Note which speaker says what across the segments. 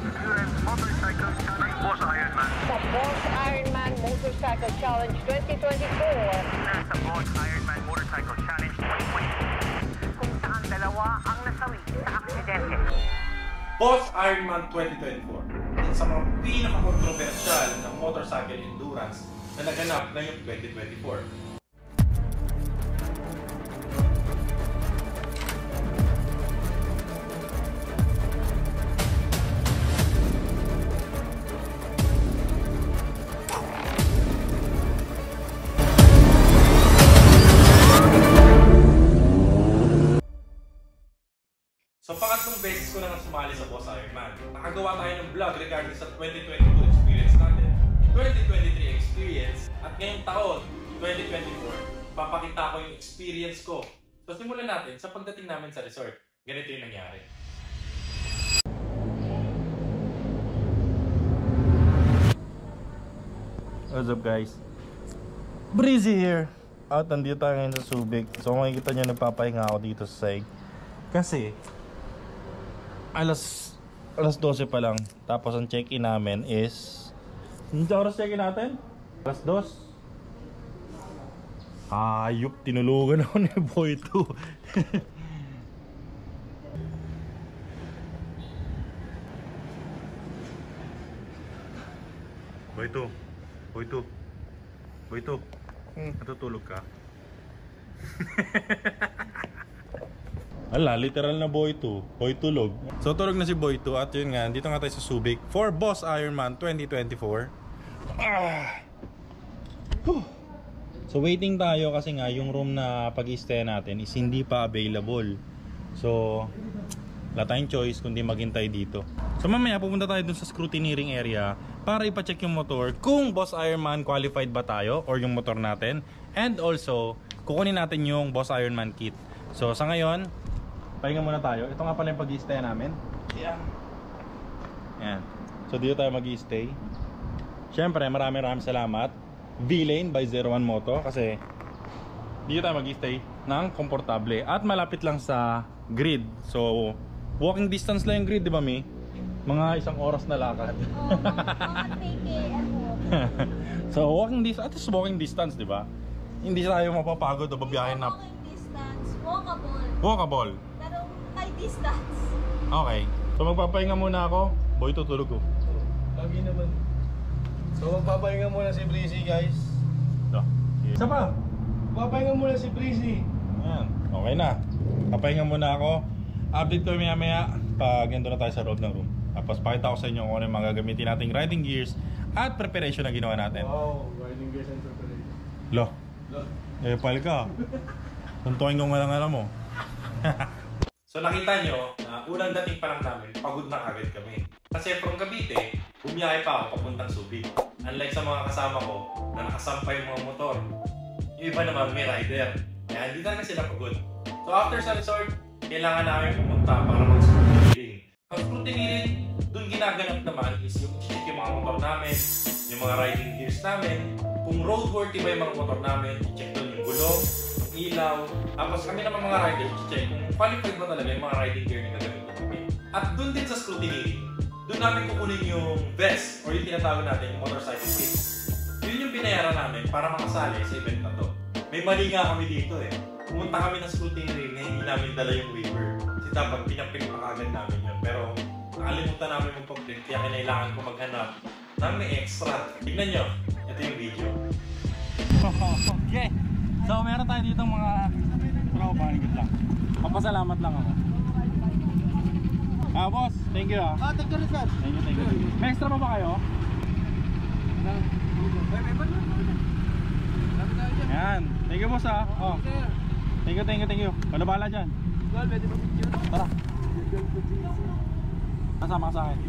Speaker 1: Endurance Motorcycle Challenge. Boss Ironman.
Speaker 2: Sa Boss Ironman Motorcycle Challenge 2024.
Speaker 1: Nasa Boss Ironman Motorcycle Challenge 2024. Kung saan dalawa ang nasawi sa aksidente.
Speaker 3: Boss Ironman 2024. Isa sa mga pinaka-controversial na motorcycle endurance na naganap ngayong 2024. So, pangatlong beses ko na sumali sa Boss Ironman. Nakagawa tayo ng vlog regarding sa 2022 experience natin, 2023 experience, at ngayong taon, 2024, papakita ko yung experience ko. So, simulan natin sa pagdating namin sa resort. Ganito yung nangyari.
Speaker 4: What's up guys? Breezy here! At nandito tayo ngayon sa Subic. So makikita nyo nagpapahinga ako dito sa side. Kasi alas 12 pa lang. Tapos ang check-in namin is... Anong oras check-in natin? Alas 2. Ayup, tinulugan ako ni Boy 2. Boy 2, natutulog ka? Ala, literal na Boy 2. Boy tulog. So tulog na si Boy 2 at yun nga, dito nga tayo sa Subic for Boss Ironman 2024. So waiting tayo kasi nga yung room na pag-i-stay natin is hindi pa available. So wala tayong choice kundi maghintay dito. So mamaya pupunta tayo dun sa scrutineering area para ipacheck yung motor kung Boss Ironman qualified ba tayo or yung motor natin. And also kukunin natin yung Boss Ironman kit. So sa ngayon, pahinga muna tayo. Ito nga pala yung pag-i-stay namin. Yan. So dito tayo mag-i-stay. Siyempre maraming salamat V-Lane by 01 Moto kasi dito tayo mag-i-stay ng komportable at malapit lang sa grid. So walking distance lang yung grid, di ba Mi? Mga 1 oras na lakad. So walking distance, at least walking distance, di ba? Hindi tayo mapapagod o babiyahin na
Speaker 5: walking distance, walkable.
Speaker 4: walkable.
Speaker 5: Pero may distance.
Speaker 4: Okay. So magpapahinga muna ako. Boy, tutulog ko.
Speaker 6: Lagi naman. So magpapahinga muna si Breezy guys.
Speaker 4: Ito. Isa pa.
Speaker 6: Magpapahinga muna si Breezy.
Speaker 4: Ayan. Okay na. Papahinga muna ako. Update ko maya pag nandun na tayo sa loob ng room. Tapos pakita ko sa inyo kung ano yung mga gagamitin nating riding gears at preparation na ginawa natin.
Speaker 6: Wow, riding gears and preparation.
Speaker 4: Lo. Pal ka. Tuntuin ko nga lang alam mo.
Speaker 3: So nakita nyo, unang dating pa lang namin, pagod na agad kami. Kasi from Cavite, bumiyahe pa ako papuntang Subic. Unlike sa mga kasama ko na nakasampay yung mga motor. Yung iba naman may rider. Kaya hindi talaga sila pagod. So after sa resort, kailangan namin pumunta para mag-scrutineering. Ang scrutineering, dun ginaganap naman is yung check yung mga motor namin, yung mga riding gears namin, kung roadworthy ba yung mga motor namin, i-check dun yung gulong, yung ilaw. Tapos kami naman mga riders, i-check kung qualified ba talaga yung mga riding gear na gagamitin namin. At dun din sa scrutineering, dun namin kukunin yung vest or yung tinatawag natin yung motorcycle kit. Yun yung binayaran namin para makasali sa event na to. May mali nga kami dito eh. Pumunta kami ng scrutineering na hindi namin dala yung waiver. Kasi dapat pinaprint pa agad namin yun. Pero nakalimutan namin mag-print kaya kailangan ko maghanap ng may extra. Tignan nyo, ito yung video.
Speaker 4: Okay. So meron tayo dito mga tropa, higit lang. Papasalamat lang ako. Boss, thank you
Speaker 6: Thank you rin sir.
Speaker 4: Thank you. May extra pa ba kayo? Ayan. Thank you boss Oh. Thank you. Wala bala dyan. Tara. Kasama ka sa akin.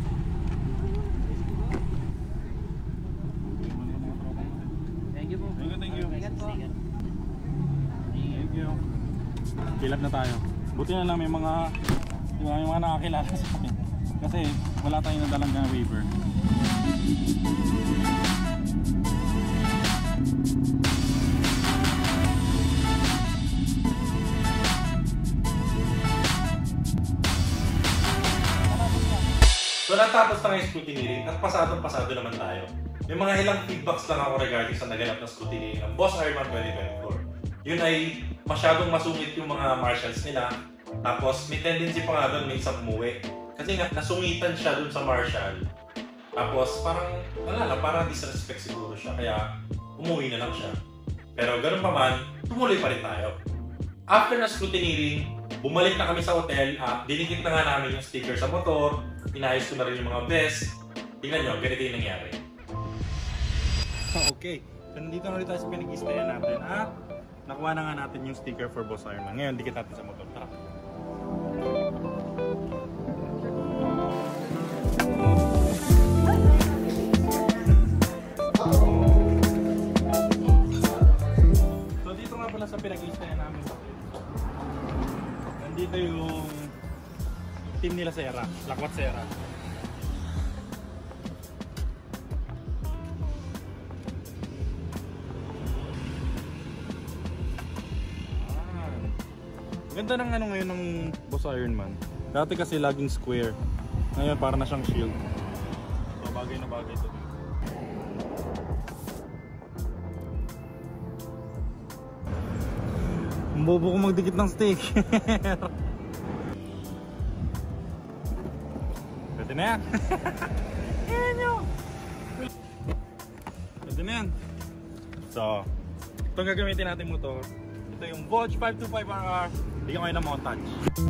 Speaker 6: Thank you po.
Speaker 4: Thank you.
Speaker 6: Ingat po.
Speaker 4: Thank you. Kilap na tayo. Buti na lang may mga nakakilala sa akin. Kasi wala tayong nadalang waiver.
Speaker 3: So natapos na yung scrutiny ring at pasado naman tayo. May mga ilang feedbacks lang ako regarding sa naganap na scrutiny ng Boss Ironman 2024. Yun ay masyadong masungit yung mga marshals nila. Tapos may tendency pa nga doon may isang umuwi. Kasi nga nasungitan siya doon sa marshal. Tapos parang wala lang, parang disrespect siguro siya. Kaya umuwi na lang siya. Pero ganun pa man, tumuloy pa rin tayo. After na scrutiny ring, bumalik na kami sa hotel. Dinikit na nga namin yung sticker sa motor. Inayos ko na rin yung mga vest. Tingnan nyo, ganito yung nangyari.
Speaker 4: Okay, so nandito na ulit tayo sa pinag-i-stayan natin at nakuha na nga natin yung sticker for Boss Ironman. Ngayon, dikit natin sa motor. Tara. So dito nga pala sa pinag-i-stayan namin. Nandito yung team nila Sera, Lakwat Sera. Ganda ng ano ngayon ng Boss Ironman. Dati kasi laging square. Ngayon para na siyang shield. So bagay na bagay ito. Ang bobo ko magdikit ng sticker. Pwede na yan. Ayan nyo. Pwede na yan. So, itong gagamitin natin motor. Ito yung Volge 525RR. Bigyan ko yun ng montage.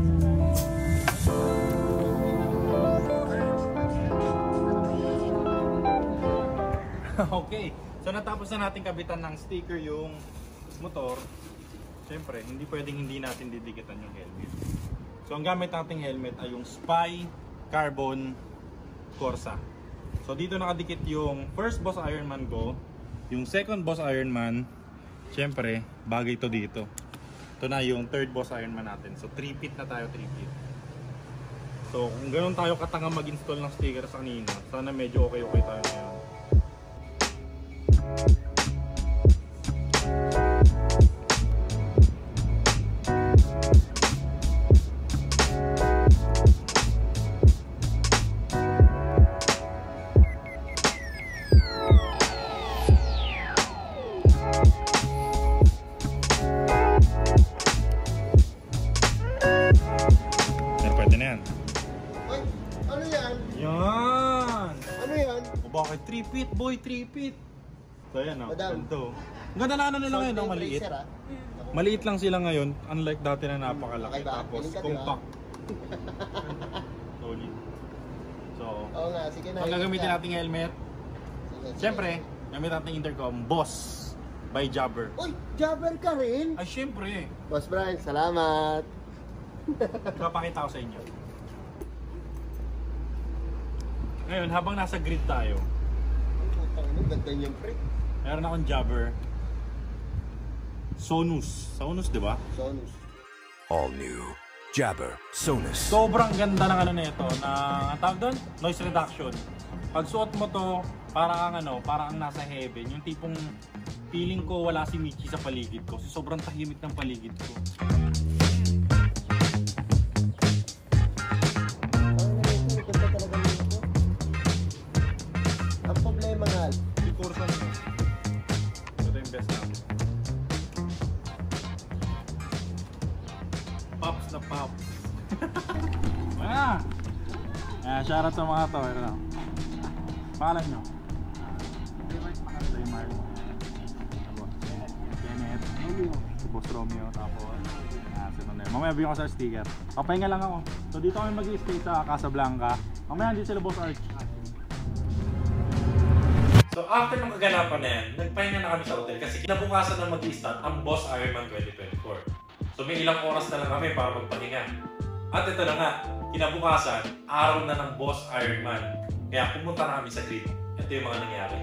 Speaker 4: Okay. So natapos na natin kabitan ng sticker yung motor. Siyempre, hindi pwedeng hindi natin didikitan yung helmet. So ang gamit nating helmet ay yung Spy Carbon Corsa. So dito nakadikit yung first Boss Ironman ko. Yung second Boss Ironman, siyempre, bagay to dito. Ito na yung third Boss Ironman natin. So 3-feet na tayo, 3-feet. So kung ganoon tayo katanga mag-install ng sticker sa kanina, sana medyo okay tayo ngayon. Bakit 3 feet boy, 3 feet? So ayan o, ganito. Ang ganda na ano nila ngayon, no? Maliit. Maliit lang sila ngayon, unlike dati na napakalaki. Tapos compact. Solid. So, pag gagamitin natin helmet, siyempre, gamit natin intercom, Boss by Jabber.
Speaker 6: Uy, Jabber ka rin?
Speaker 4: Ay, siyempre.
Speaker 6: Boss Brian, salamat.
Speaker 4: Papakita ko sa inyo. Ngayon, habang nasa grid tayo,
Speaker 6: ganda niyang pre.
Speaker 4: meron akong Jabber Sonus. Sonus, di ba?
Speaker 6: Sonus.
Speaker 7: All new Jabber Sonus.
Speaker 4: Sobrang ganda ng ano nito, na ang tawag doon, noise reduction. Pag suot mo to, para kang nasa heaven. Yung tipong feeling ko wala si Michi sa paligid ko. Sobrang tahimik ng paligid ko.
Speaker 6: Ang problema nga,
Speaker 4: Yung kursa nito. Ito yung best natin. Pops na pops. Shoutout sa mga to. Ito lang. Pangalan nyo? Raymar. Kenneth. Si Boss Romeo. Tapos si Manuel. Mamaya bigyan ko sa sticker. Papahinga lang ako. So dito kami mag-i-stay sa Casablanca. Mamaya dito sila Boss Arch.
Speaker 3: So after ng kaganapan na yan, nagpahinga na kami sa hotel kasi kinabukasan na mag-i-start ang Boss Ironman 2024. So may ilang oras na lang kami para magpahinga. At ito na nga, kinabukasan, araw na ng Boss Ironman. Kaya pumunta na kami sa grid. Ito yung mga nangyari.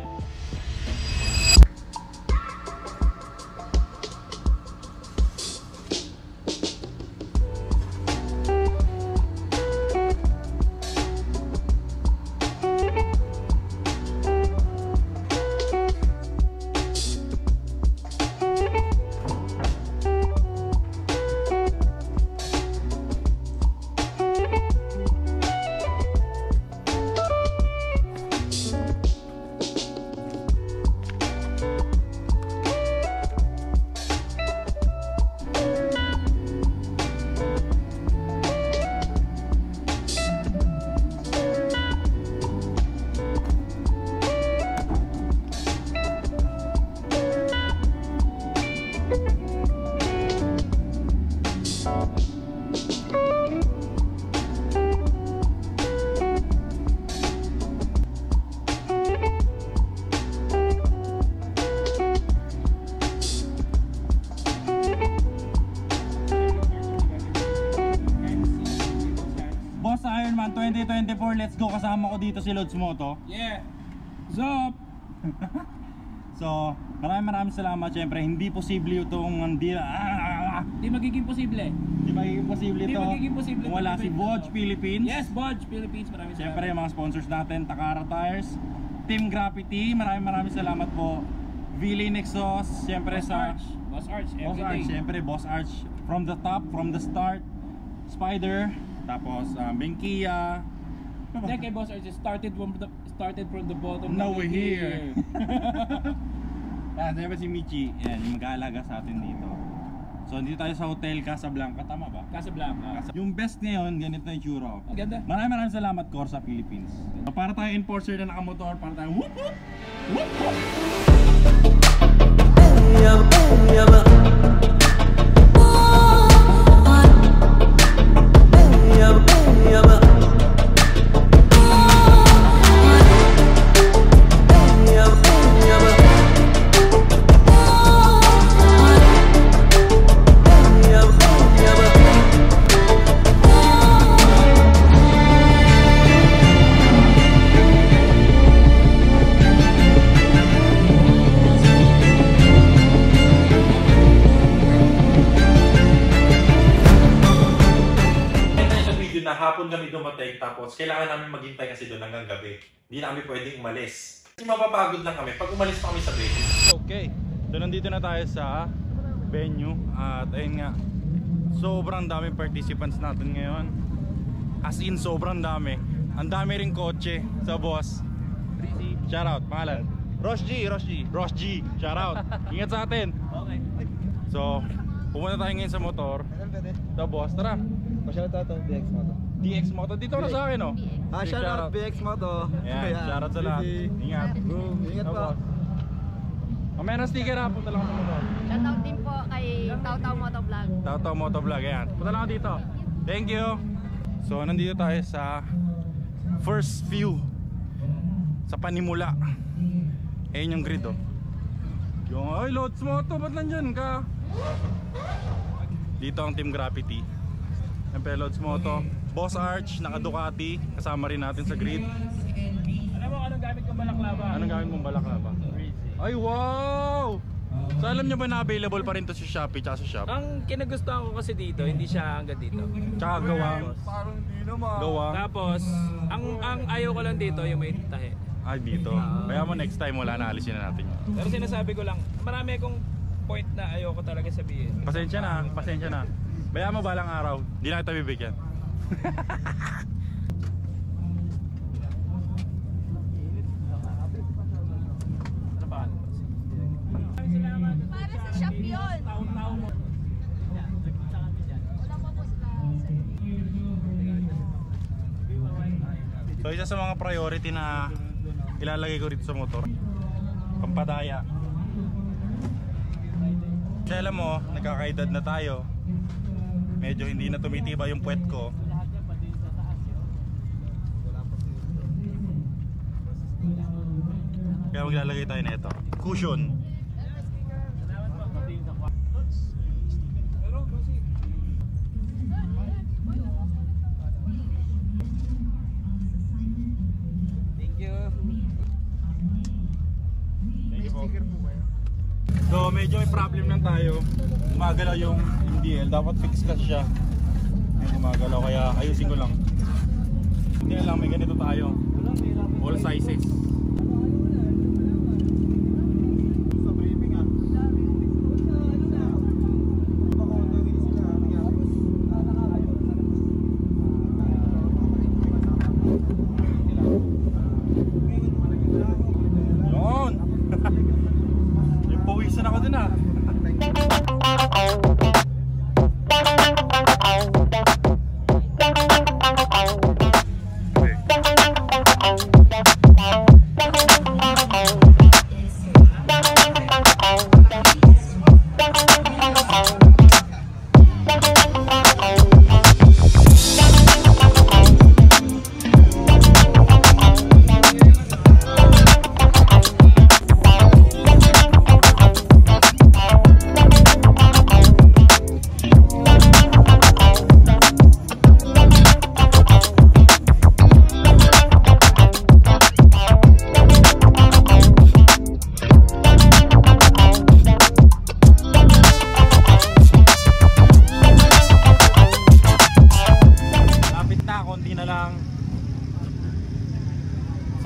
Speaker 4: kasama ko dito si Lods Moto.
Speaker 8: Yeah. Zop.
Speaker 4: So, maraming salamat. Siyempre, hindi posible itong hindi
Speaker 8: magiging posible.
Speaker 4: Hindi magiging posible ito. Kung wala si Bodge Philippines.
Speaker 8: Yes, Bodge Philippines. Maraming salamat.
Speaker 4: Siyempre, yung mga sponsors natin, Takara Tires, Team Graffiti, maraming salamat po. Villain Exhaust, siyempre
Speaker 8: Boss Arch,
Speaker 4: siyempre Boss Arch from the top, from the start. Spider, tapos Benkia.
Speaker 8: Hindi, kay Boss Arch, started from the bottom.
Speaker 4: Now we're here. Yan, siyempre si Michi, yan, yung mag-aalaga sa atin dito. So, dito tayo sa Hotel Casablanca, tama ba?
Speaker 8: Casablanca.
Speaker 4: Yung best ngayon, ganito na yung tsura.
Speaker 8: Ang ganda.
Speaker 4: Maraming salamat, Corsa Philippines. So, para tayo enforcer na nakamotor, para tayo whoop whoop! Whoop whoop! Hapon kami dumating, tapos kailangan namin maghintay kasi doon hanggang gabi. Hindi na kami pwedeng umalis. Kasi mapapagod lang kami pag umalis pa kami sa venue. Okay, so nandito na tayo sa venue. At ayun nga, sobrang daming participants natin ngayon. As in, sobrang dami. Ang dami rin kotse sa boss. Shout out, pangalan? Ross G. Shout out. Ingat sa atin.
Speaker 6: Okay.
Speaker 4: So, pumunta tayo ngayon sa motor. So boss, tara.
Speaker 6: Pasyal tayo BX Moto.
Speaker 4: DX Moto, dito na sa akin, oh.
Speaker 6: Shout out BX Moto.
Speaker 4: Yan, shout out sa lahat. Ingat.
Speaker 6: Ingat po.
Speaker 4: Mamaya na sticker ha, punta lang ako sa motor.
Speaker 5: Shoutout din po kay Taw Motovlog.
Speaker 4: Taw Motovlog, yan. Punta lang ako dito. Thank you. So, nandito tayo sa first view sa Panimula. Ayun yung grid, oh. Yung, ay, Lods Moto, ba't nandyan ka? Dito ang Team Graffiti. Siyempre, Lods Moto, Boss Arch, naka Ducati, kasama rin natin sa grid.
Speaker 8: Alam mo anong gamit kong balaklava?
Speaker 4: Anong gamit mong balaklava? Ay, wow! So alam nyo ba na available pa rin to sa Shopee tsaka sa Shop?
Speaker 8: Ang kinagustuhan ko kasi dito, hindi siya hanggang dito.
Speaker 4: Tsaka gawang.
Speaker 6: Parang hindi naman.
Speaker 4: Gawang.
Speaker 8: Tapos, ang ayaw ko lang dito, yung may tahi.
Speaker 4: Ay, dito. Kaya mo next time wala na, alisin na natin yun.
Speaker 8: Pero sinasabi ko lang, marami akong point na ayaw ko talaga sabihin.
Speaker 4: Pasensya na. Baya mo balang araw, di na kita bibigyan.
Speaker 5: Para sa shop yun. Wala pa po sila.
Speaker 4: So isa sa mga priority na ilalagay ko rito sa motor, pampadaya. Kasi alam mo, nagkakaedad na tayo. Medyo hindi na tumitiba yung puwet ko. Kaya maglalagay tayo na ito, cushion. So medyo may problem lang tayo. Gumagalaw yung MDL. Dapat fix kasi siya. Gumagalaw, kaya ayusin ko lang. Hindi na lang, may ganito tayo. All sizes.
Speaker 6: Sa briefing ah.
Speaker 4: Yun! Yung pawisan ako din ah.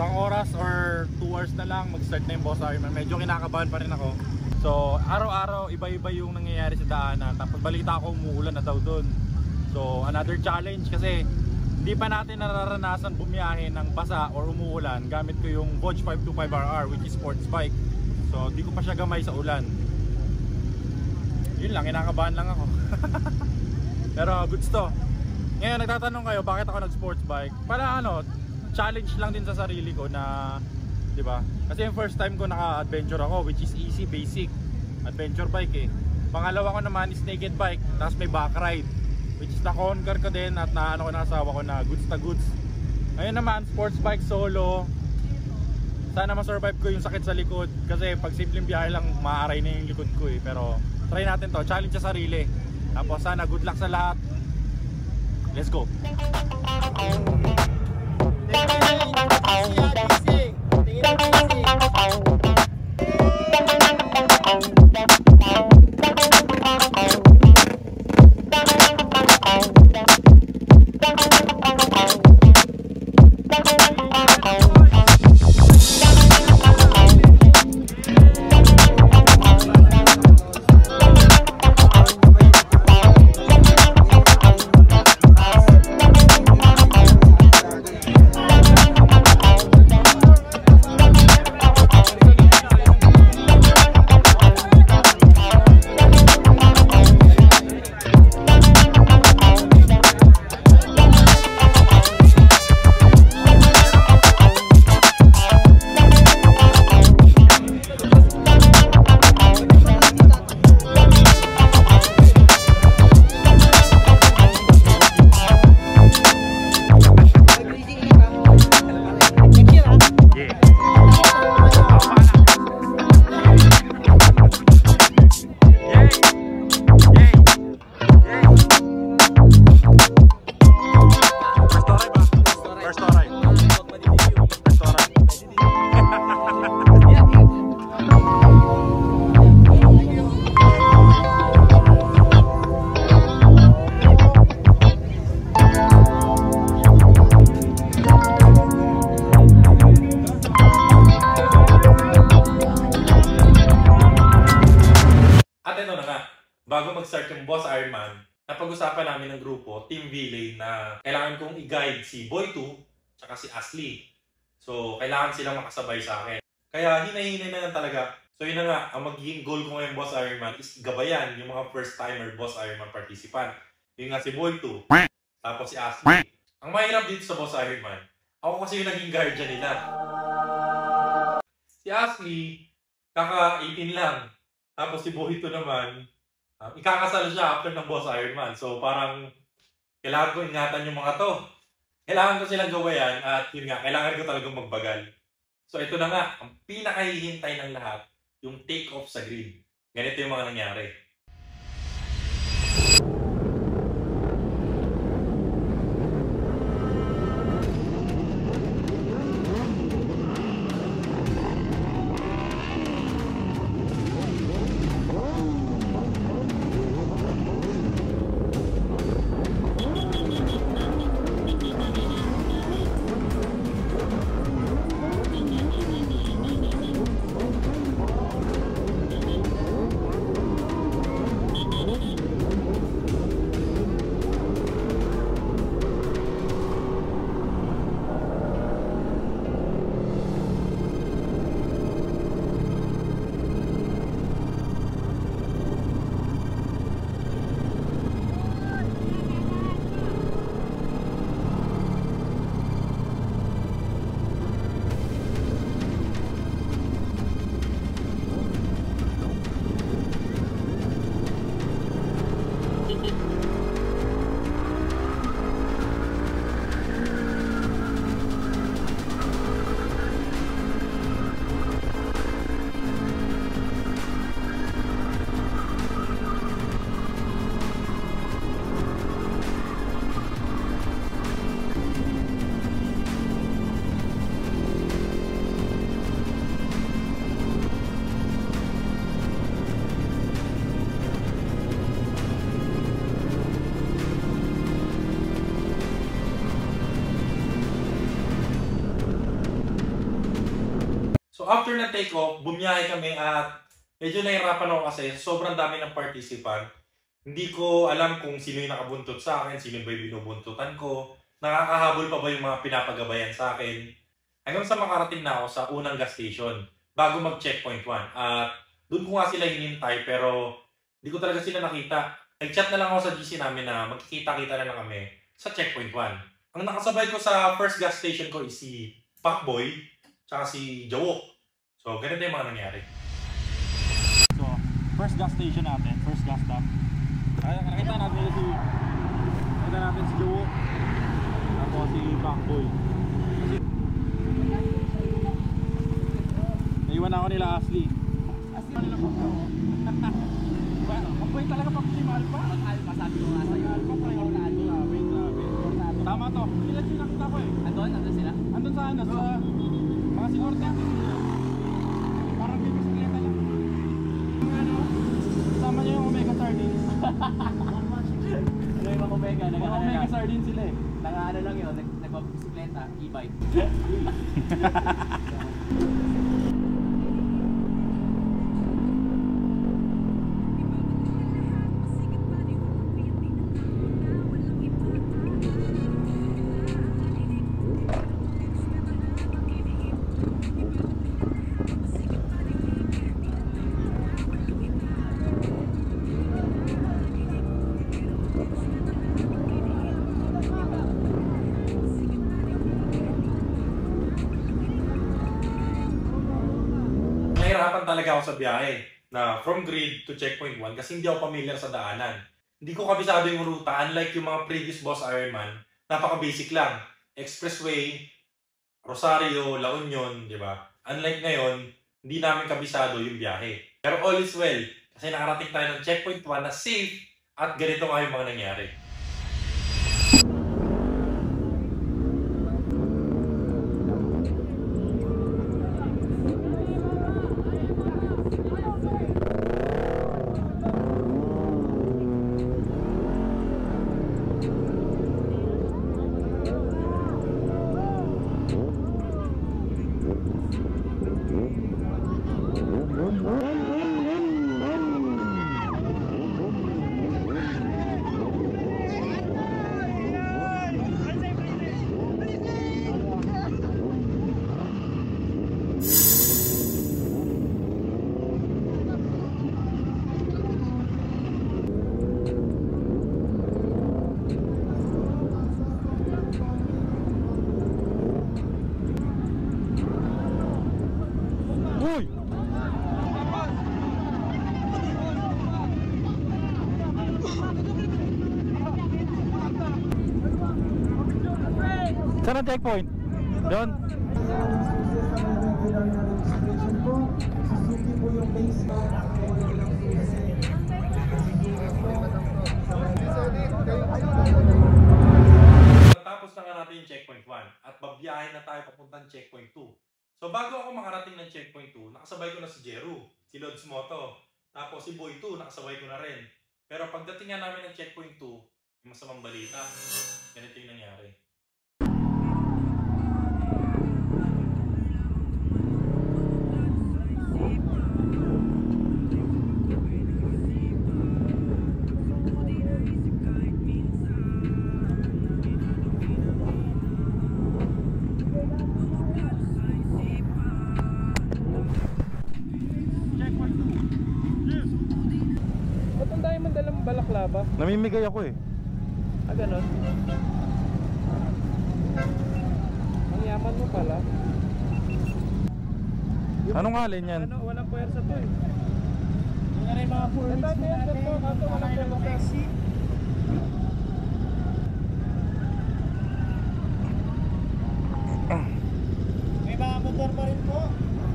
Speaker 4: pang oras or 2 hours na lang mag-start na yung Boss Ironman. Medyo kinakabahan pa rin ako. So araw-araw iba-iba yung nangyayari sa daanan. Tapos balita ko umuulan na daw doon. So another challenge kasi hindi pa natin nararanasan bumiyahe ng basa or umuulan gamit ko yung Vodge 525RR which is sports bike. So di ko pa siya gamay sa ulan. Yun lang, kinakabahan lang ako. Pero goods to. Ngayon nagtatanong kayo bakit ako nag-sports bike? Para ano, challenge lang din sa sarili ko na, 'di ba? Kasi yung first time ko naka-adventure ako which is easy basic adventure bike eh. Pangalawa ko naman is naked bike, tapos may back ride which is na-conquer ko din at naano ko ng asawa ko na goods na goods. Ngayon naman sports bike solo. Sana ma-survive ko yung sakit sa likod kasi pag simpleng biyahe lang maaaray na yung likod ko eh. Pero try natin to, challenge sa sarili. Tapos sana good luck sa lahat. Let's go. Bago mag-start yung Boss Ironman, napag-usapan namin ng grupo, Team V-Lane, na kailangan kong i-guide si Boy 2 tsaka si Ashley. So, kailangan silang makasabay sa akin. Kaya hinay-hinay na lang talaga. So, yun na nga, ang magiging goal ko ngayong Boss Ironman is gabayan yung mga first-timer Boss Ironman participant. Yung nga si Boy 2, tapos si Ashley. Ang mahirap dito sa Boss Ironman, ako kasi yung naging guardian nila. Si Ashley, kaka-18 lang. Tapos si Boy 2 naman, ikakasal siya after ng Boss Ironman. So parang kailangan ko ingatan yung mga to. Kailangan ko silang gawayan at yun nga, kailangan ko talagang magbagal. So ito na nga, ang pinakahihintay ng lahat, yung take off sa grid. Ganito yung mga nangyari.
Speaker 3: So after na take off, bumiyahe kami at medyo nahirapan ako kasi sobrang dami ng participant. Hindi ko alam kung sino yung nakabuntot sa akin, sino ba yung binubuntutan ko, nakakahabol pa ba yung mga pinapagabayan sa akin. Hanggang sa makarating na ako sa unang gas station bago mag-checkpoint 1. At doon ko nga sila hinintay pero hindi ko talaga sila nakita. Nag-chat na lang ako sa GC namin na magkikita-kita na lang kami sa checkpoint 1. Ang nakasabay ko sa first gas station ko is si Pacboy tsaka si Jawok. So ganito yung mga nangyari.
Speaker 4: So, first gas station natin, first gas stop. Nakita natin si Jawok. Ako si Pacboy. Naiwan ako nila Ashley. Pacboy talaga pag-simal pa. Alpha sabi ko nga sa'yo. Alpha priority. Grabe. Tama to. Ilan sila nakita ko eh. Andun sila? Andun sa ano? Sa mga sigurte. Parang bibisikleta lang. Kasama niya yung Omega Sardines.
Speaker 9: Ano yung mga Omega?
Speaker 4: Omega Sardines sila eh.
Speaker 9: Naka-ano lang yun, nagbabisikleta, e-bike.
Speaker 3: Nahirapan talaga ako sa biyahe na from grid to checkpoint 1 kasi hindi ako familiar sa daanan. Hindi ko kabisado yung ruta unlike yung mga previous boss Ironman. Napaka-basic lang. Expressway, Rosario, La Union, di ba? Unlike ngayon, hindi namin kabisado yung biyahe. Pero all is well kasi nakarating tayo ng checkpoint 1 na safe at ganito nga yung mga nangyari.
Speaker 4: Saan ang checkpoint? Doon?
Speaker 3: Natapos na nga natin yung checkpoint 1 at babiyahin na tayo papuntang checkpoint 2. So bago ako makarating ng checkpoint 2, nakasabay ko na si Jeru, si Lods Moto, tapos si Boy 2, nakasabay ko na rin. Pero pagdating nga namin ng checkpoint 2, may masamang balita. Ganito yung nangyari.
Speaker 8: Ba't ang dahil mandalang balaklava?
Speaker 4: Namimigay ako eh.
Speaker 8: Ah, ganon? Ang yaman mo pala.
Speaker 4: Anong alin yan?
Speaker 8: Ano, walang puwersa to eh. Yung rin mga puwersa natin. Kaso walang puwersa.
Speaker 9: May mga motor pa rin po.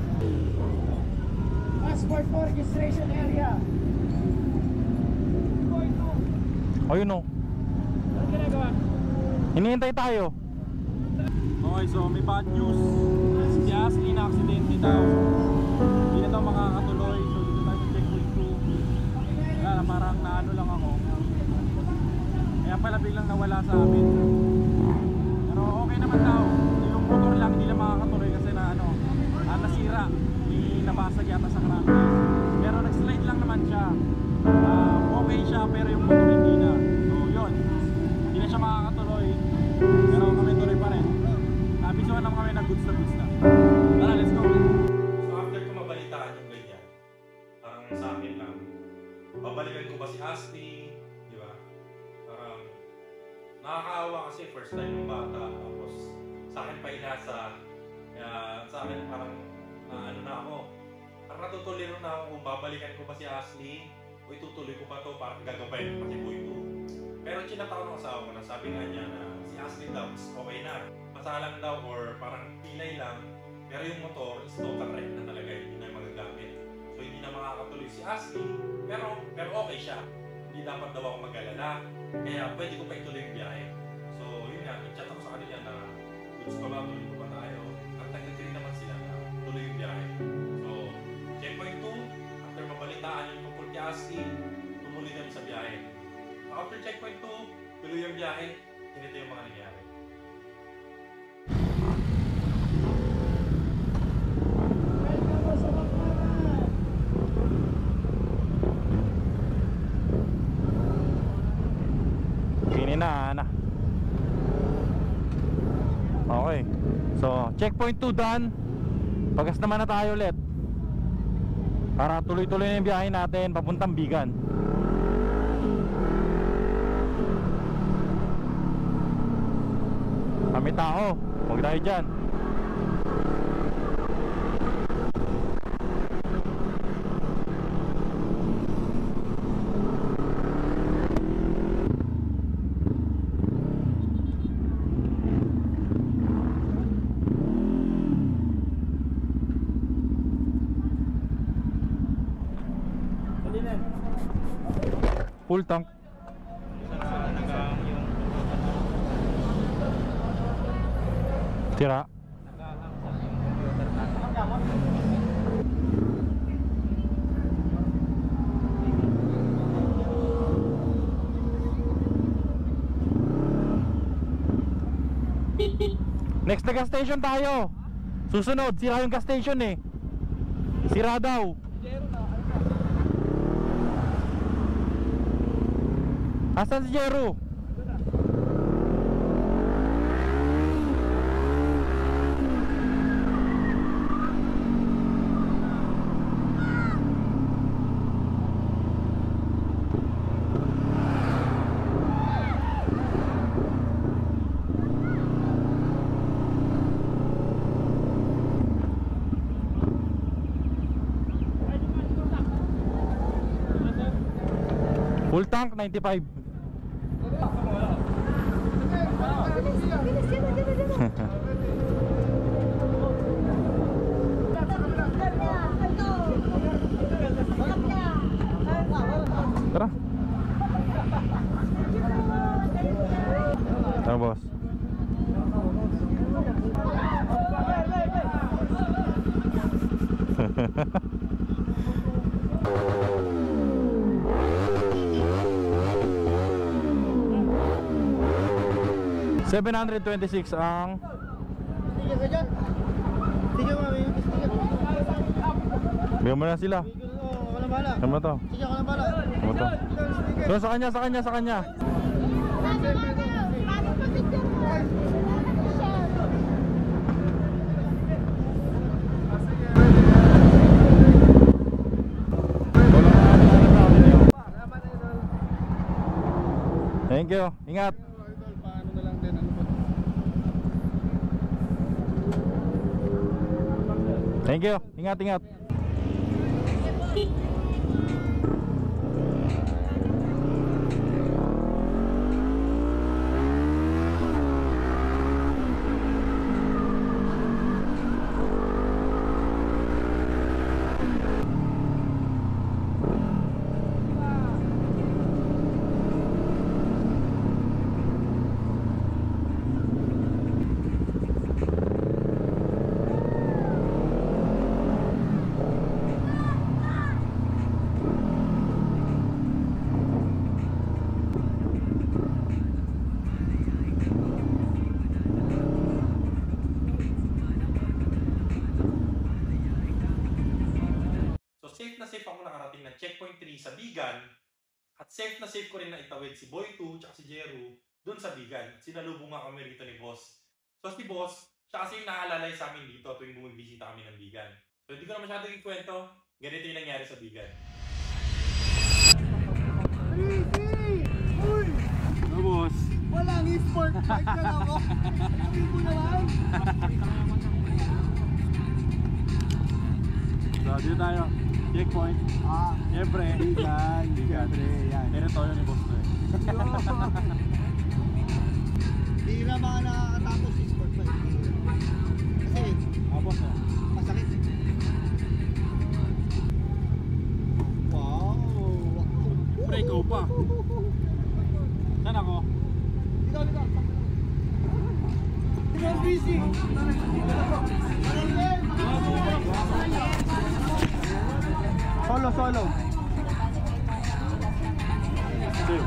Speaker 9: Passport for registration area.
Speaker 4: Ayun o.
Speaker 8: Anong ginagawa?
Speaker 4: Hinihintay tayo. Okay, so may bad news. Si Ashley na aksidente daw. Hindi na daw makakatuloy. So dito tayo sa checkpoint 2. Kaya parang naano lang ako. Kaya pala biglang nawala sa amin. Pero okay naman daw. Yung motor lang hindi na makakatuloy kasi na ano, nasira. nabasag yata sa crankcase. Pero nag-slide lang naman siya. Okay siya pero yung motor hindi na. So yun, hindi na siya makakatuloy. Pero kami tuloy pa rin. Bisuhan naman kami na goods na. Tara, let's go.
Speaker 3: So after ko mabalitaan yung ganyan, parang sa akin lang, babalikan ko ba si Ashley, di ba? Parang nakakaawa kasi first time ng bata, tapos sa akin pa inasa, kaya sa akin parang ano na ako, parang natutuliro na ako kung babalikan ko ba si Ashley, o itutuloy ko pa to, parang gagabayin ko pa si Boy 2. Pero chinat ako ng asawa ko na sabi nga niya na si Ashley daw is okay na, masalang daw or parang pilay lang, pero yung motor is total wreck na talaga, hindi na magagamit. So hindi na makakatuloy si Ashley, pero okay siya. Hindi dapat daw ako mag-alala, kaya pwede ko pa ituloy yung biyahe. So yun nga, i-chat ako sa kanila na goods pa ba, tuloy ko ba tayo? At nag-agree naman sila na tuloy yung biyahe. So checkpoint 2, after mabalitaan yung tungkol kay Ashley, tumuloy kami sa biyahe. After checkpoint 2, tuloy yung biyahe, ganito yung mga nangyari.
Speaker 4: Na. Okay. So, checkpoint 2 done. Pagas naman na tayo ulit. Para tuloy-tuloy na yung biyahe natin papuntang Bigan. Kami tao. Huwag tayo dyan. Full tank. Tira. Next na gas station tayo. Susunod, sira yung gas station eh. Sira daw. Asan si Jero? Full tank 95. Tara. Tara, boss. $726 ang bigyan mo na sila. Ano ba to? Ano to? So sa kanya. Thank you. Ingat. Thank you. Ingat.
Speaker 3: safe ako nakarating ng checkpoint 3 sa Bigan. At safe na safe ko rin na itawid si Boy 2 at si Jeru doon sa Bigan. Sinalubong nga kami rito ni Boss. So si Boss, siya kasi yung naalalay sa amin dito tuwing bumibisita kami ng Bigan. So hindi ko na masyadong ikwento, ganito yung nangyari sa Bigan.
Speaker 4: Ano boss?
Speaker 6: Walang e-sport bike na lang ako. Sabi mo naman.
Speaker 4: So dito tayo. Checkpoint. Siyempre. Bigan. Yan. Territorio ni boss to eh.
Speaker 6: Hindi na mga nakakatapos e-sport bike. Kasi,
Speaker 4: Boss eh.
Speaker 6: masakit. Wow.
Speaker 4: Siyempre ikaw pa. Saan ako?
Speaker 6: Dito. Dito, busy. Solo.
Speaker 4: Chill.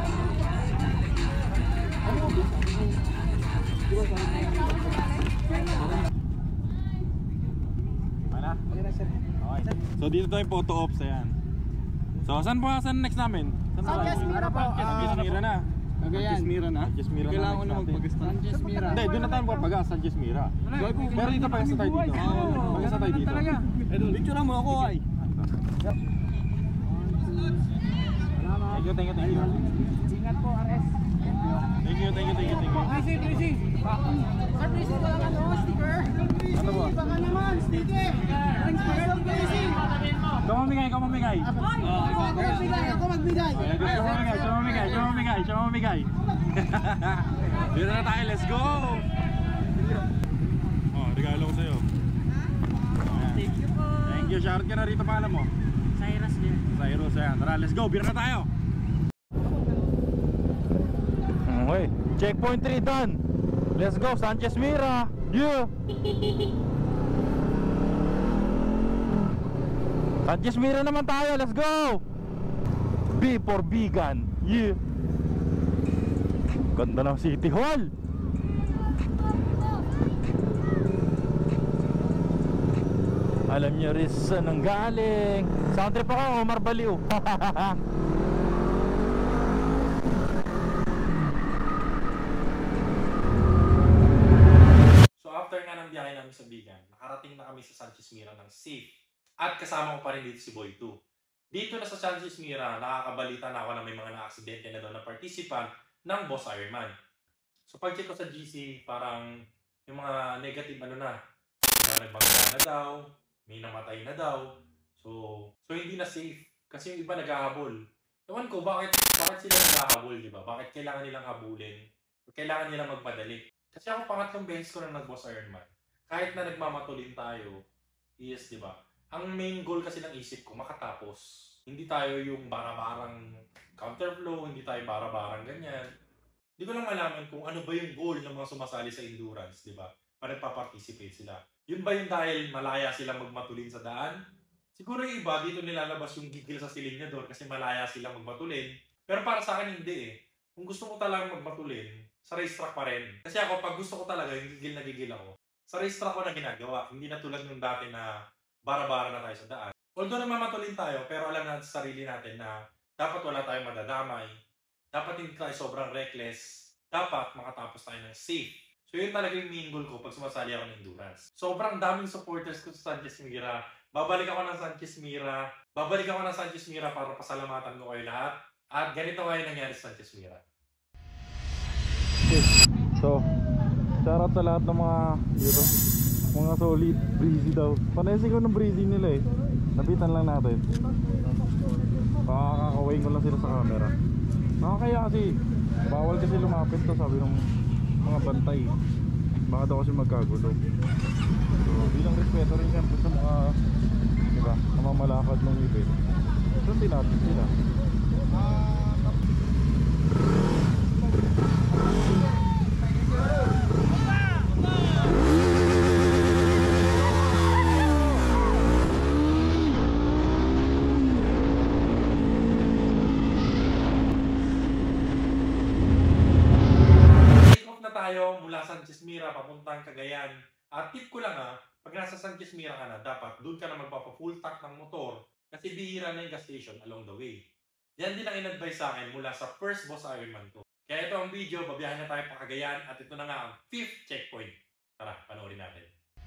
Speaker 4: Mana? Okay. So dito tayo photo ops ayan. So saan next namin? Saan
Speaker 9: Jasmira po.
Speaker 4: Jasmira na.
Speaker 6: Jasmira na?
Speaker 4: Jasmira na.
Speaker 6: Kailangan ko na magpagastan.
Speaker 9: Jasmira.
Speaker 4: Hindi, doon na tayo magpapagas sa Jasmira. Pero dito pagasta tayo dito. Pagasta tayo dito.
Speaker 6: Picture mo ako ay.
Speaker 4: Thank you.
Speaker 9: Ingat po, RS.
Speaker 4: Thank you.
Speaker 9: Tracy. Sir, Tracy, wala ka no, sticker.
Speaker 4: Ano ba?
Speaker 9: Baka naman, sticker. Tracy.
Speaker 4: Ikaw mamigay.
Speaker 9: Ako magbigay.
Speaker 4: Siya mamigay. Dito na tayo, let's go! Oh, regalo ko sa'yo.
Speaker 9: Thank you po.
Speaker 4: Thank you, shoutout ka na rito, paalam mo.
Speaker 9: Cyrus din.
Speaker 4: Cyrus, ayan. Tara, let's go, bira na tayo! Okay, checkpoint 3 done. Let's go, Sanchez Mira. Yeah. Sanchez Mira naman tayo, let's go. B for Bigan. Yeah. Ganda ng City Hall. Alam niyo rin saan ang galing. Sound trip ako, Omar Baliw.
Speaker 3: After nga ng biyahe namin sa Bigan, nakarating na kami sa Sanchez Mira ng safe. At kasama ko pa rin dito si Boy 2. Dito na sa Sanchez Mira, nakakabalita na ako na may mga na-aksidente na daw na participant ng Boss Ironman. So pag-check ko sa GC, parang yung mga negative na nagbangga na daw, may namatay na daw. So hindi na safe kasi yung iba naghahabol. Ewan ko, bakit sila naghahabol, di ba? Bakit kailangan nilang habulin? O kailangan nilang magmadali? Kasi ako pangatlong beses ko na nag-Boss Ironman. Kahit na nagmamatulin tayo, is, di ba? Ang main goal kasi ng isip ko, makatapos. Hindi tayo yung bara-barang counterflow, hindi tayo bara-barang ganyan. Hindi ko lang malaman kung ano ba yung goal ng mga sumasali sa endurance, di ba? Para nagpa-participate sila. Yun ba yung dahil malaya sila magmatulin sa daan? Siguro yung iba, dito nilalabas yung gigil sa silinyador kasi malaya sila magmatulin. Pero para sa akin, hindi eh. Kung gusto mo talagang magmatulin, sa racetrack pa rin. Kasi ako, pag gusto ko talaga, yung gigil na gigil ako, sa racetrack ko na ginagawa. Hindi na tulad ng dati na bara-bara na tayo sa daan. Although namamatulin tayo, pero alam natin sa sarili natin na dapat wala tayong madadamay. Dapat hindi tayo sobrang reckless. Dapat makatapos tayo ng safe. So yun talaga yung main goal ko pag sumasali ako ng endurance. Sobrang daming supporters ko sa Sanchez Mira. Babalik ako ng Sanchez Mira para pasalamatan ko kayo lahat. At ganito nga yung nangyari sa Sanchez Mira.
Speaker 4: So, shoutout sa lahat ng mga solid breezy daw. Panaysin ko ng breezy nila eh. Napitan lang natin. Kakakawin ko lang sila sa camera. Nakakaya kasi bawal kasi lumapit to, sabi ng mga bantay. Baka daw kasi magkagulo. So, bilang respeto rin yan sa mga, diba, namamalakad ng event. Sundin natin sila.
Speaker 3: Tayo mula Sanchez Mira papuntang Cagayan. At tip ko lang pag nasa Sanchez Mira ka na, dapat doon ka na magpapa-full tank ng motor. Kasi bihira na yung gas station along the way. Yan din ang in-advise sa akin mula sa first boss Ironman ko. Kaya ito ang video, babiyahin na tayo pa Cagayan at ito na nga ang 5th checkpoint. Tara, panoorin natin.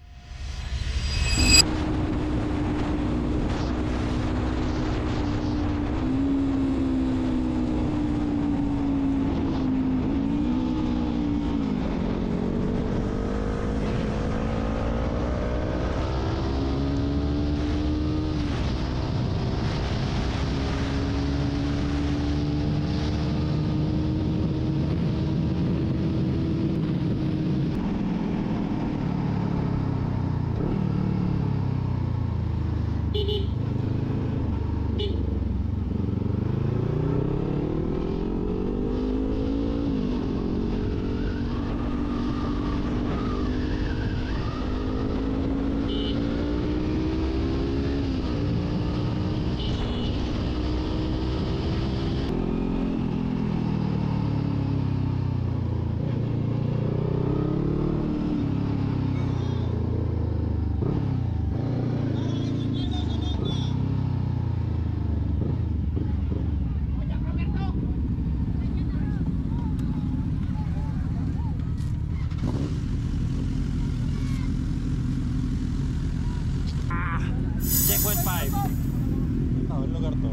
Speaker 4: Checkpoint 5. Ano lugar to?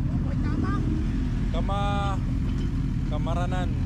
Speaker 4: Kamaranan.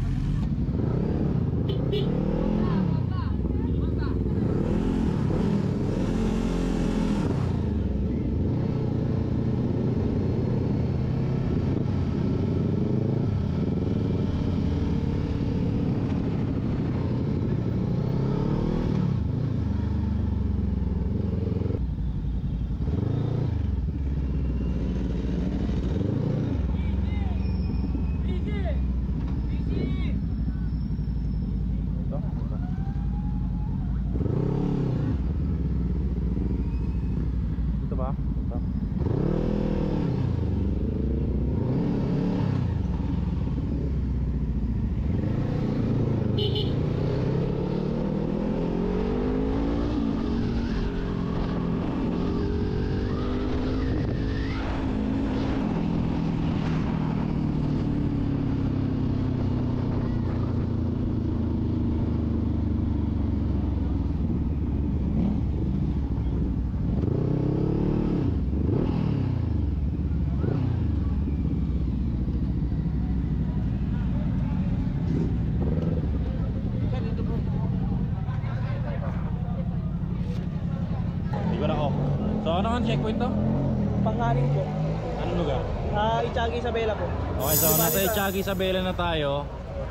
Speaker 4: So ano ang checkpoint to?
Speaker 8: Panganin po.
Speaker 4: Anong lugar?
Speaker 8: Itiagi Isabela po.
Speaker 4: Okay, so nasa Itiagi Isabela na tayo.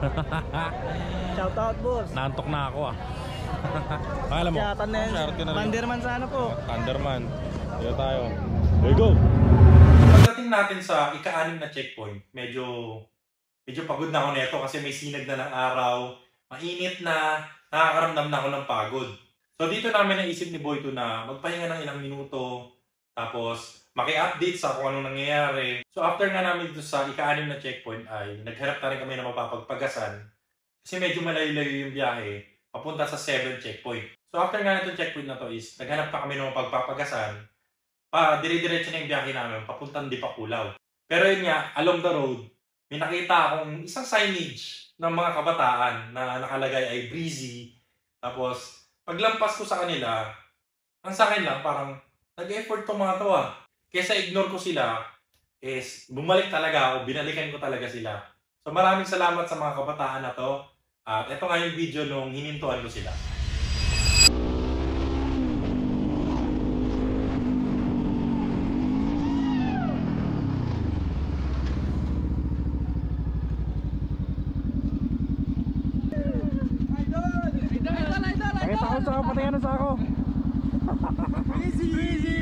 Speaker 8: Shout out, boss.
Speaker 4: Nantok na ako ah. Alam mo,
Speaker 8: Kaya na yan. Thunderman sana po.
Speaker 4: Thunderman. Dito tayo. There you go.
Speaker 3: Pagdating natin sa ika-6 na checkpoint, medyo pagod na ako nito kasi may sinag na ng araw, mainit na, nakakaramdam na ako ng pagod. So dito namin naisip ni Boyto na magpahinga ng ilang minuto, tapos maki-update sa kung anong nangyayari. So after nga namin dito sa ika-6 na checkpoint ay nagharap na rin kami na mapapagpagasan kasi medyo malayo-layo yung biyahe papunta sa 7 checkpoint. So after nga itong checkpoint na to is naghanap na kami ng mapagpapagasan, dire-diretso na yung biyahe namin papuntang Dipakulaw. Pero yun nga, along the road, may nakita akong isang signage ng mga kabataan na nakalagay ay breezy. Tapos paglampas ko sa kanila, ang sa akin lang parang nag-effort tong mga to ah. Kesa ignore ko sila, is bumalik talaga ako, binalikan ko talaga sila. So maraming salamat sa mga kabataan na to. At ito nga yung video nung hinintuan ko sila.
Speaker 4: Patingin sa ako.
Speaker 8: Breezy!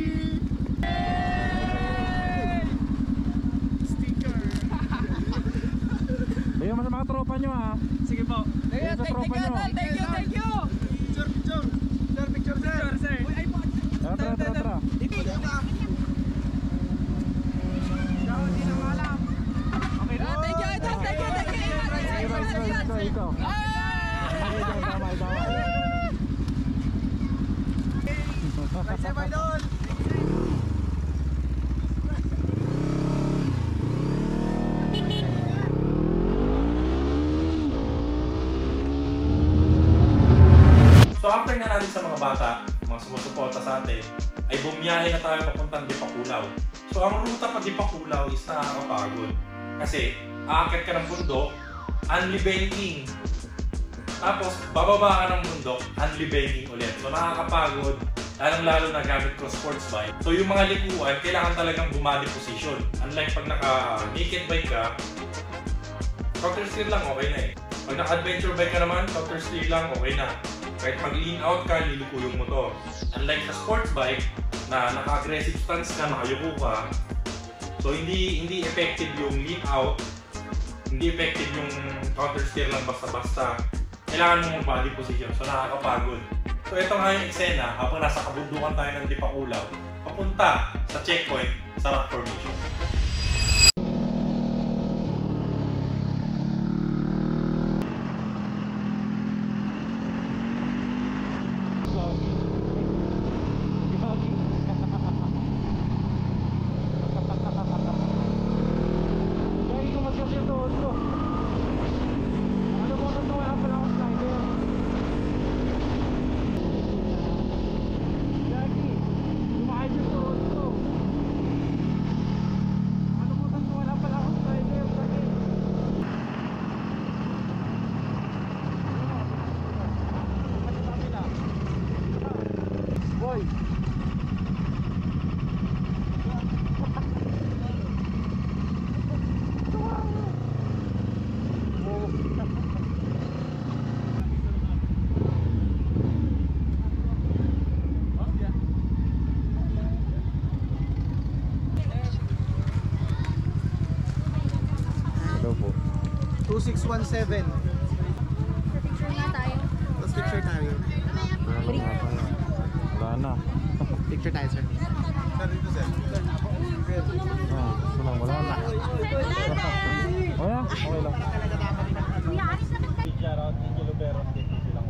Speaker 8: Sticker!
Speaker 4: Ayun mo sa mga tropa nyo ha.
Speaker 8: Sige po.
Speaker 4: Ayun sa tropa nyo.
Speaker 8: Thank you! Picture! Sir, picture sir!
Speaker 4: Tara.
Speaker 8: Dito ka! Hindi na malam. Okay na. Thank you!
Speaker 4: Ito. Tama.
Speaker 8: Bye, Idol!
Speaker 3: bata, mga sumusuporta sa atin, ay bumiyahe na tayo papuntang Dipakulaw. So ang ruta pa Dipakulaw is nakakapagod. Kasi aakyat ka ng bundok, unli banking. Tapos bababa ka ng bundok, unli banking ulit. So nakakapagod, lalo na gamit ko sports bike. So yung mga likuan, kailangan talagang bumali position. Unlike pag naka-naked bike ka, counter steer lang, okay na eh. Pag naka-adventure bike ka naman, counter steer lang, okay na. Kahit mag-lean out ka, liliko yung motor. Unlike sa sports bike, na naka-aggressive stance ka, nakayuko ka, so hindi effective yung lean out, hindi effective yung counter steer lang basta-basta. Kailangan mong body position, so nakakapagod. So ito nga yung eksena, habang nasa kabundukan tayo ng Dipakulaw, papunta sa checkpoint sa rock formation.
Speaker 6: Hello po. 2617.
Speaker 5: Picture nga tayo.
Speaker 6: Tapos picture tayo.
Speaker 4: Wala na.
Speaker 6: Picture tayo, sir. Sir, dito, sir.
Speaker 4: Gusto lang, wala na. Wala? Okay lang. Shoutout ni Kiloberos din silang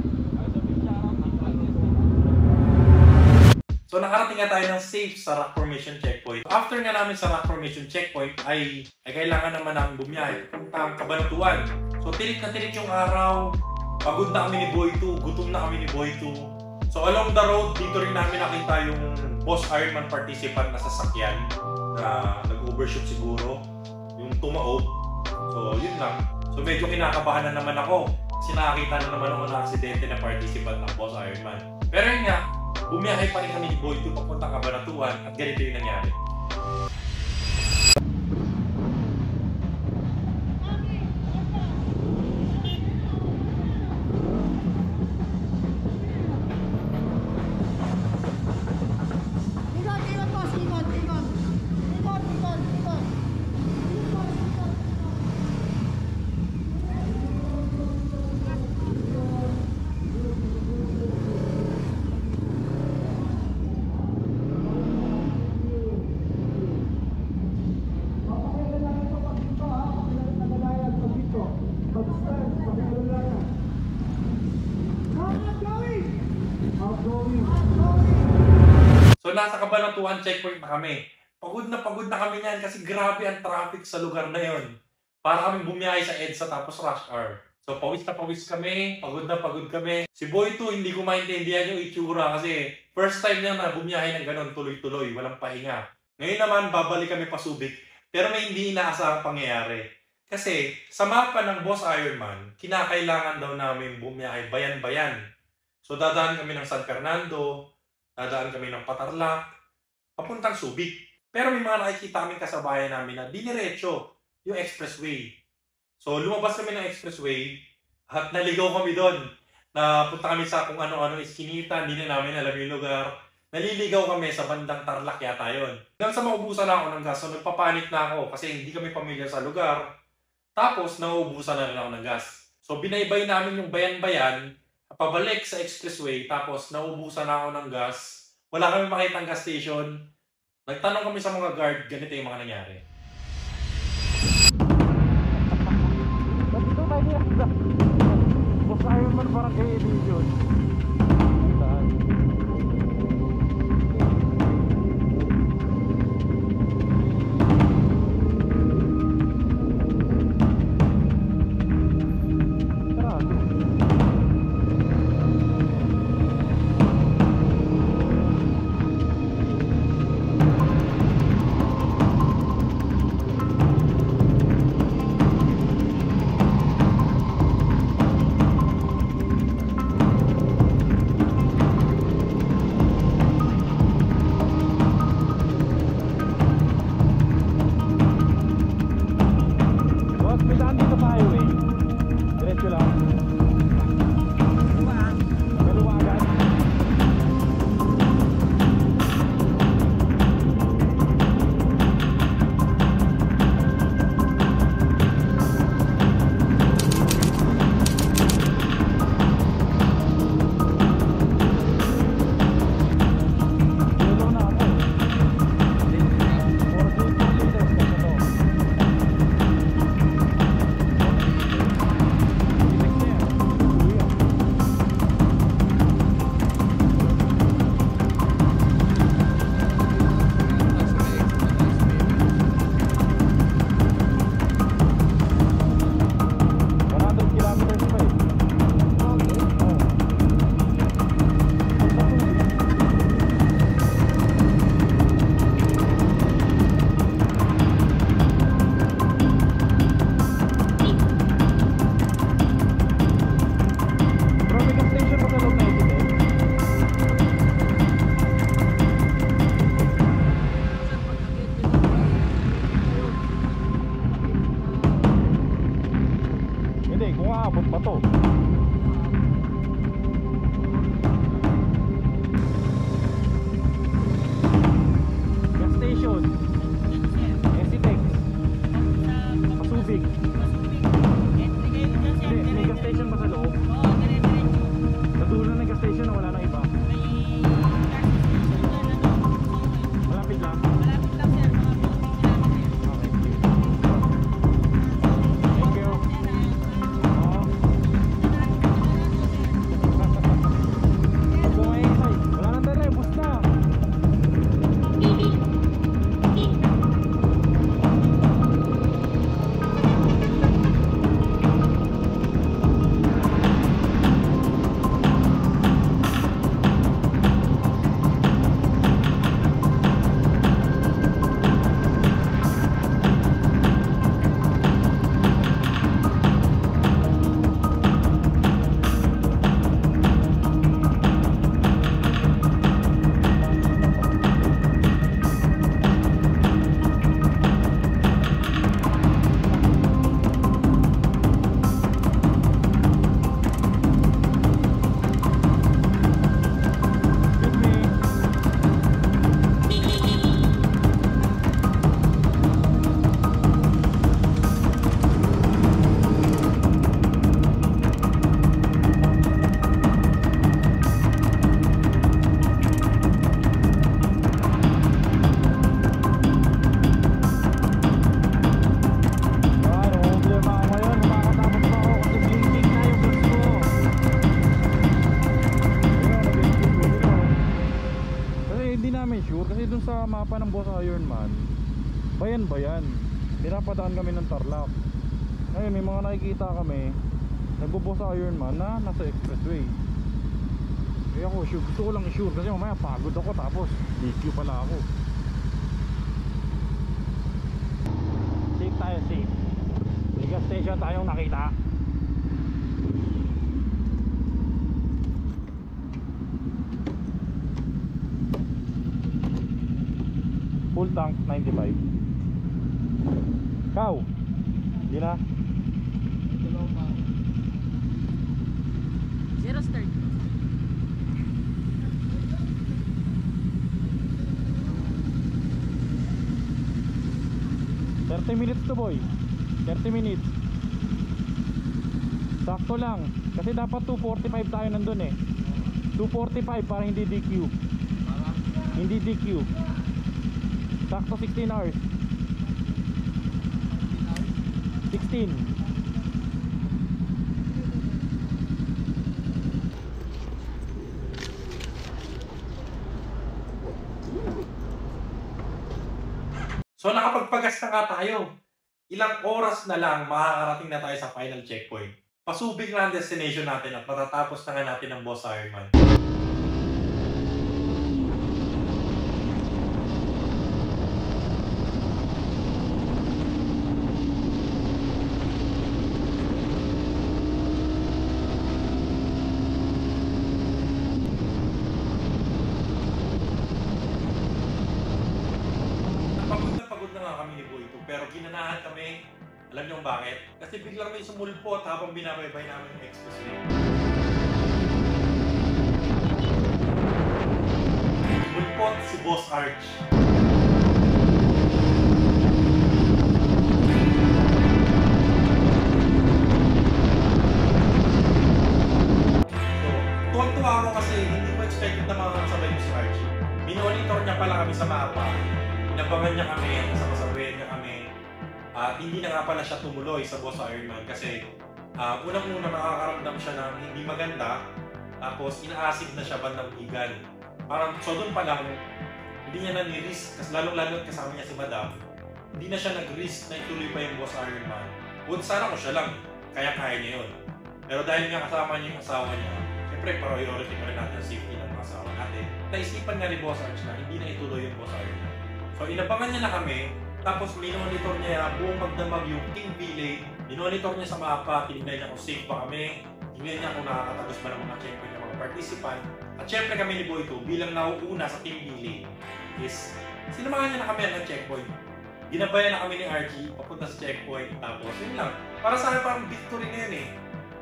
Speaker 3: So nakarating nga tayo ng safe sa rock formation checkpoint. After nga namin sa rock formation checkpoint ay kailangan naman namin bumiyahe puntang Cabanatuan. So tirik na tirik yung araw, pagod na kami ni Boy 2, gutom na kami ni Boy 2. So along the road, dito rin namin nakita yung Boss Ironman participant na sasakyan na nag-overshoot siguro, yung tumaob. So yun lang. So medyo kinakabahan na naman ako kasi nakakita na naman ako ng aksidente na participant ng Boss Ironman. Pero yun nga, bumiyahe pa rin kami ni Boy 2 papuntang Cabanatuan at ganito yung nangyari. So nasa Cabanatuan checkpoint na kami. Pagod na kami niyan kasi grabe ang traffic sa lugar na yon. Para kami bumiyahe sa EDSA tapos rush hour. So pawis na pawis kami, pagod na pagod kami. Si Boy 2 hindi ko maintindihan yung itsura kasi first time niya na bumiyahe ng ganon tuloy-tuloy, walang pahinga. Ngayon naman babalik kami pa Subic pero may hindi inaasahang pangyayari. Kasi sa mapa ng Boss Ironman, kinakailangan daw namin bumiyahe bayan-bayan. So dadaan kami ng San Fernando, dadaan kami ng Patarlac, papuntang Subic. Pero may mga nakikita kaming kasabayan namin na diniretso yung expressway. So lumabas kami ng expressway at naligaw kami doon. Napunta kami sa kung ano-ano iskinita, hindi na namin alam yung lugar. Naliligaw kami sa bandang Tarlac yata yun. Hanggang sa maubusan na ako ng gas, so nagpapanik na ako kasi hindi kami pamilyar sa lugar. Tapos nauubusan na rin ako ng gas. So binaybay namin yung bayan-bayan, pabalik sa expressway, tapos nauubusan na ako ng gas. Wala kami makita ng gas station. Nagtanong kami sa mga guard, ganito yung mga nangyari.
Speaker 4: Boss Ironman parang kay Edition. Bato. Gas station. Exitex. Pasubig. Hindi, may gas station ba sa loob? Sa dulo ng gas station na wala nang iba. Malapit lang. Okay. Thank you. Oo. Pag bumahisay, wala nang tele, bus na. Sa mapa ng Boss Ironman, bayan-bayan, pinapadaan kami ng Tarlac. Ngayon may mga nakikita kami nagbo-Boss Ironman na nasa expressway. Kaya ako sure, gusto ko lang sure kasi mamaya pagod ako tapos DQ pala ako. Safe tayo, safe. May gas station tayong nakita. Full tank 95. Ikaw? Hindi na?
Speaker 9: Zero start.
Speaker 4: Minutes to boy. 30 minutes. Sakto lang. Kasi dapat 245 tayo nandun eh. 245 para hindi DQ. Hindi DQ. Sakto 16 hours. 16.
Speaker 3: So nakapagpagas na nga tayo. Ilang oras na lang makakarating na tayo sa final checkpoint. Pasubig na ang destination natin at matatapos na nga natin ang Boss Ironman. Pagod na nga kami ni Boy ito, pero ginanahan kami. Alam niyo bakit? Kasi biglang may sumulpot habang binabaybay namin yung expressway. Sumulpot si Boss Arch. So, tuwang-tuwa ako kasi hindi ko expected na makakasabay ko si Arch. Minonitor niya pala kami sa mapa. Inabangan niya kami, nasapasabayan niya kami. At hindi na nga pala siya tumuloy sa Boss Ironman kasi unang-una nakakaramdam siya ng hindi maganda, tapos inaasig na siya bandang Igan. Parang so doon pa lang, hindi niya na ni-risk, kasi lalong-lalo kasama niya si Madam, hindi na siya nag-risk na ituloy pa yung Boss Ironman. Kung sana ko siya lang, kaya niya yun. Pero dahil nga kasama niya yung asawa niya, siyempre priority pa rin natin ang safety ng mga asawa natin. Naisipan nga ni Boss Arch na hindi na ituloy yung Boss Ironman. So inabangan niya na kami, tapos minonitor niya buong magdamag yung Team Relay, minonitor niya sa mapa, tinignan niya kung safe ba kami, tinignan niya kung nakakatagos ba ng mga checkpoint ng mga participant. At syempre kami ni Boy 2 bilang nauuna sa Team Relay is sinamahan niya na kami ng checkpoint. Ginabayan na kami ni RG papunta sa checkpoint, tapos yun lang. Para sa akin parang victory na yun eh.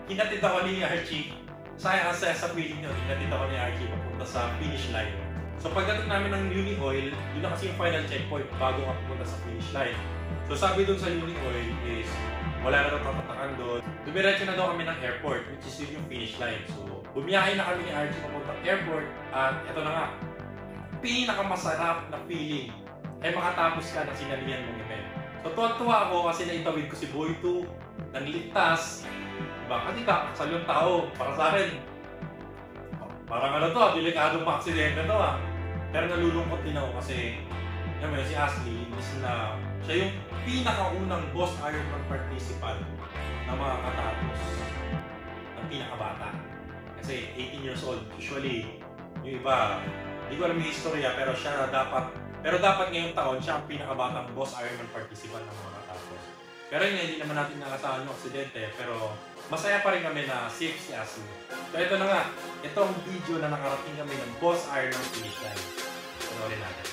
Speaker 3: hinatid ako ni Archie. Sayang sa feeling nyo, hinatid ako ni Archie papunta sa finish line. So pagdating namin ng Uni Oil, yun na kasi yung final checkpoint bago nga pupunta sa finish line. So sabi dun sa Uni Oil is, wala na daw tatatakan doon. Dumiretso na daw kami ng airport, which is yung finish line. So bumiyahe na kami ni Archie papuntang airport at ito na nga, pinakamasarap na feeling ay makatapos ka ng sinalihan mong event. So tuwa-tuwa ako kasi naitawid ko si Boy 2, nanligtas. Diba? Kasi kakasal yung tao, para sa akin, parang ano to, delikadong aksidente to ah. Pero nalulungkot din ako kasi si Ashley is na siya yung pinakaunang Boss Ironman participant na makakatapos ng pinakabata. Kasi 18 years old, usually yung iba, hindi ko alam yung historya pero siya dapat ngayong taon siya ang pinakabatang Boss Ironman participant na makakatapos. Pero yun, hindi naman natin nakasahan yung aksidente pero masaya pa rin kami na safe si Ashley. So ito na nga, itong video na nakarating kami ng Boss Ironman finish line. Panoorin natin.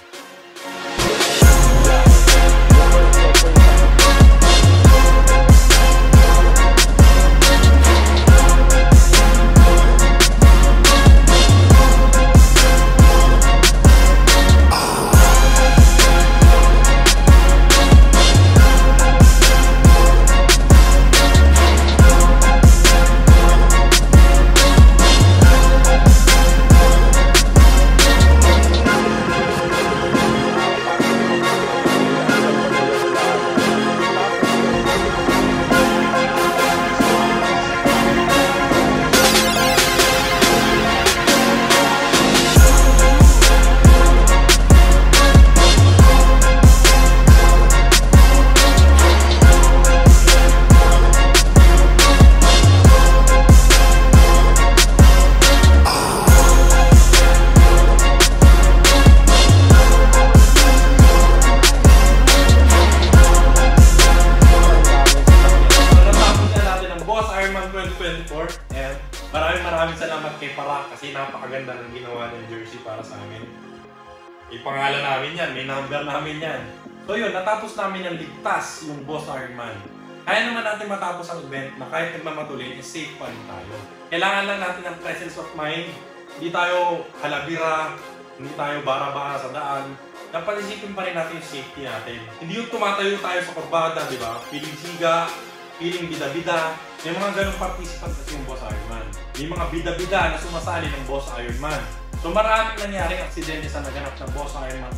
Speaker 3: And maraming salamat kay Parak kasi napakaganda ng ginawa ng jersey para sa amin. Ipangalan namin yan, may number namin yan. So yun, natapos namin ang ligtas yung Boss Ironman. Kaya naman natin matapos ang event na kahit nagmamatulin, is safe pa rin tayo. Kailangan lang natin ng presence of mind. Hindi tayo halabira, hindi tayo bara-bara sa daan. Dapat isipin pa rin natin yung safety natin. Hindi yung tumatayo tayo sa pagbada, di ba? Feeling siga, feeling bida-bida. May mga ganong participant kasi yung Boss Ironman. May mga bida-bida na sumasali ng Boss Ironman. So maraming nangyaring aksidente sa naganap ng Boss Ironman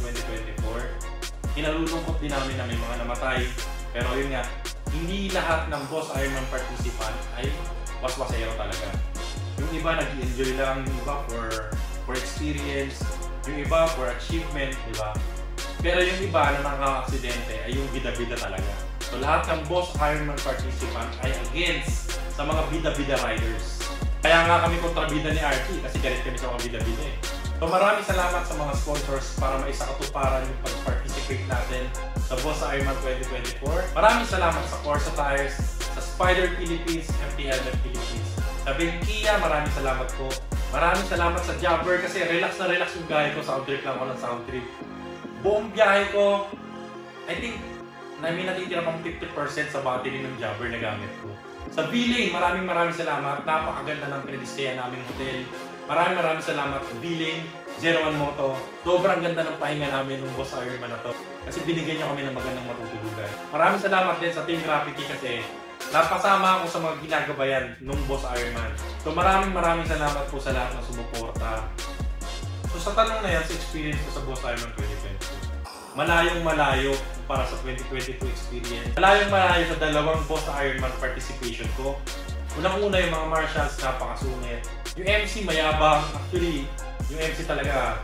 Speaker 3: 2024. Kinalulungkot din namin na may mga namatay. Pero yun nga, hindi lahat ng Boss Ironman participant ay waswasero talaga. Yung iba nag-enjoy lang, yung iba for experience, yung iba for achievement, di ba? Pero yung iba na nakaka-aksidente ay yung bida-bida talaga. So lahat ng Boss Ironman participant ay against sa mga bida-bida riders. Kaya nga kami kontrabida ni Archie kasi galit kami sa mga bida-bida eh. So maraming salamat sa mga sponsors para maisakatuparan yung pag-participate natin sa Boss Ironman 2024. Maraming salamat sa Corsa Tires, sa Spider Philippines, MT Helmet Philippines. Sa Benkia, maraming salamat po. Maraming salamat sa Jabber kasi relax na relax yung biyahe ko. Sound trip lang ako ng sound trip. Buong biyahe ko, I think, may natitira pang 50% sa battery ng Jabber na gamit ko. Sa V-Lane, maraming salamat. Napakaganda ng pinadistayan naming hotel. Maraming salamat sa V-Lane, 01 Moto. Sobrang ganda ng pahinga namin ng Boss Ironman na to. Kasi binigyan niyo kami ng magandang matutulugan. Maraming salamat din sa Team Graffiti kasi napasama ako sa mga ginagabayan ng Boss Ironman. So maraming salamat po sa lahat ng sumuporta. So sa tanong na yan, sa experience ko sa Boss Ironman 2022. Malayong-malayo para sa 2022 experience. Malayong-malayo sa dalawang Boss Ironman participation ko. Unang-una yung mga marshals, napakasungit. Yung MC mayabang. Actually, yung MC talaga,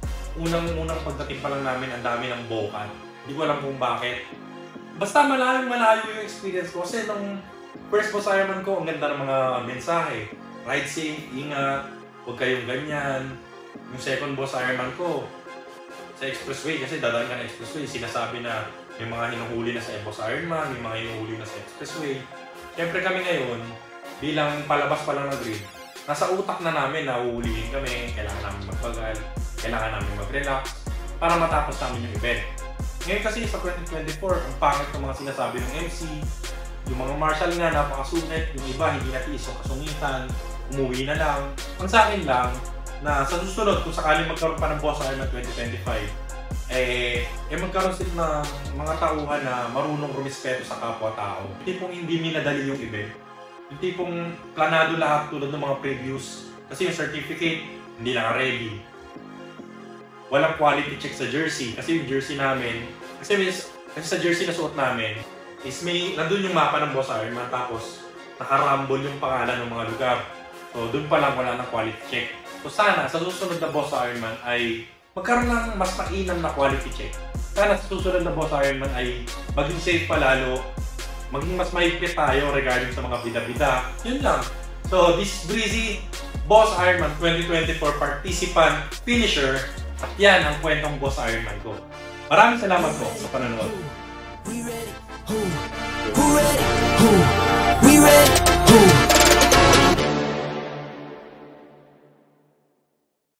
Speaker 3: unang pagdating pa lang namin, ang dami ng bokan. Hindi ko alam kung bakit. Basta malayong-malayo yung experience ko. Kasi nung first Boss Ironman ko, ang ganda ng mga mensahe. Ride safe, ingat, huwag kayong ganyan. Yung second Boss Ironman ko, sa expressway, kasi dadaan ka na expressway, sinasabi na may mga hinuhuli na sa Boss Ironman, may mga hinuhuli na sa expressway. Siyempre kami ngayon, bilang palabas pa lang ng grid, nasa utak na namin na uhulihin kami, kailangan namin magpagal, kailangan namin mag-relax, para matapos namin yung event. Ngayon kasi sa 2024, ang pangit ng mga sinasabi ng MC, Yung mga marshal nga, napakasungit. Yung iba, hindi natiis yung kasungitan. Umuwi na lang. Ang sa akin lang, na sa susunod, kung sakaling magkaroon pa ng Boss Ironman 2025, magkaroon sila ng mga tauhan na marunong rumispeto sa kapwa-tao. Yung tipong hindi minadali yung event. Yung tipong planado lahat tulad ng mga previous. Kasi yung certificate, hindi lang ready. Walang quality check sa jersey. Kasi yung jersey namin, kasi sa jersey na suot namin, is nandun yung mapa ng Boss Ironman, tapos nakarambol yung pangalan ng mga lugar. So doon pa lang wala ng quality check. So sana sa susunod na Boss Ironman ay magkaroon ng mas mainam na quality check. Sana sa susunod na Boss Ironman ay maging safe pa lalo, maging mas mahigpit tayo regarding sa mga bida-bida. Yun lang. So this Breezy Boss Ironman 2024 participant finisher, at yan ang kwentong Boss Ironman ko. Maraming salamat po sa panonood.
Speaker 10: We ready?